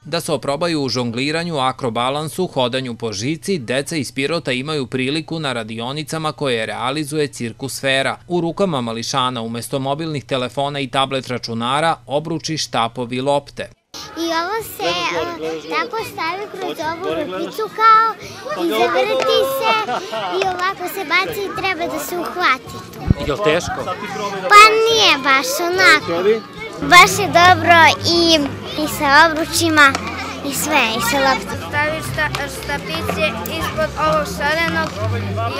Da se oprobaju u žongliranju, akrobalansu, hodanju po žici, deca iz Pirota imaju priliku na radionicama koje realizuje Cirkus Sfera. U rukama mališana umesto mobilnih telefona i tablet računara obruči, štapovi, lopte. I ovo se tako stavi kroz ovu rupicu kao i zavrti se i ovako se baci i treba da se uhvati. Je li teško? Pa nije baš onako. Baš je dobro i sa obručima i sve, i sa loptom. Staviš štapiće ispod ovog šarenog i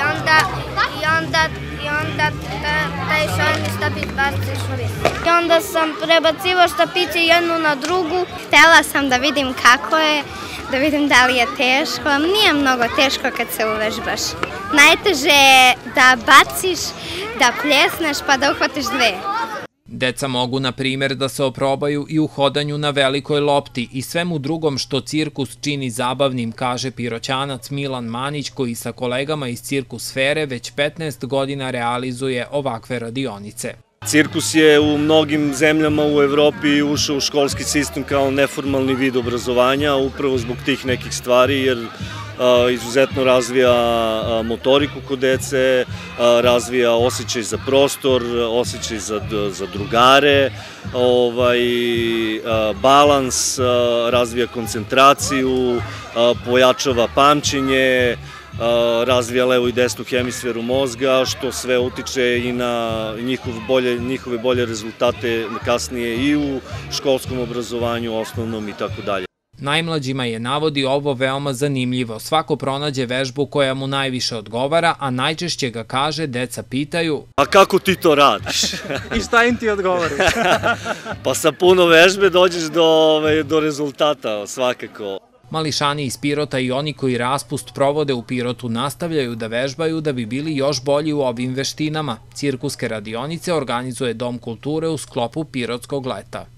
onda taj šareni štapić baciš u ris. I onda sam prebacivao štapiće jednu na drugu. Htela sam da vidim kako je, da vidim da li je teško. Nije mnogo teško kad se uvežbaš. Najteže je da baciš, da pljesneš pa da uhvatiš dve. Deca mogu, na primjer, da se oprobaju i u hodanju na velikoj lopti i svemu drugom što cirkus čini zabavnim, kaže Piroćanac Milan Manić, koji sa kolegama iz Cirkus Sfere već 15 godina realizuje ovakve radionice. Cirkus je u mnogim zemljama u Evropi ušao u školski sistem kao neformalni vid obrazovanja, upravo zbog tih nekih stvari, jer izuzetno razvija motoriku kod dece, razvija osjećaj za prostor, osjećaj za drugare, balans, razvija koncentraciju, pojačava pamćenje, razvija levu i desnu hemisferu mozga, što sve utiče i na njihove bolje rezultate kasnije i u školskom obrazovanju, osnovnom i tako dalje. Najmlađima je, navodi, ovo veoma zanimljivo. Svako pronađe vežbu koja mu najviše odgovara, a najčešće ga, kaže, deca pitaju: a kako ti to radiš? I šta im ti odgovori? Pa sa puno vežbe dođeš do rezultata, svakako. Mališani iz Pirota i oni koji raspust provode u Pirotu nastavljaju da vežbaju da bi bili još bolji u ovim veštinama. Cirkuske radionice organizuje Dom kulture u sklopu Pirotskog leta.